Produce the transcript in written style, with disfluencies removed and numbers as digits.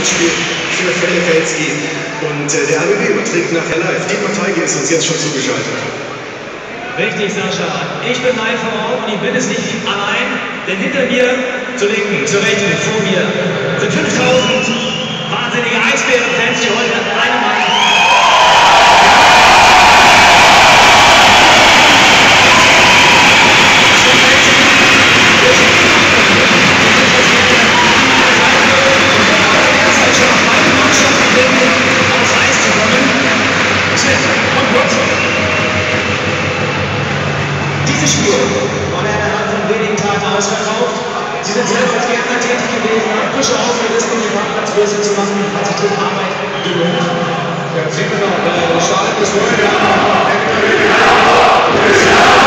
Endspiel für Feldefelski. Und der RBB überträgt nachher live. Dietmar Teige ist uns jetzt schon zugeschaltet. Richtig, Sascha. Ich bin live vor Ort und ich bin es nicht allein, denn hinter mir, zur Linken, zur Rechten, vor mir sind 5000 wahnsinnige Eisbären-Fans, die heute eine Meinung. Dieses Spiel war innerhalb von wenigen Tagen ausverkauft. Sie sind selber als Gärtner tätig gewesen, haben frische Ausgerüstung, um die Parkplatzgröße zu machen. Hat sich die Arbeit gelohnt? Ja, sieht man noch, der Start ist vorher.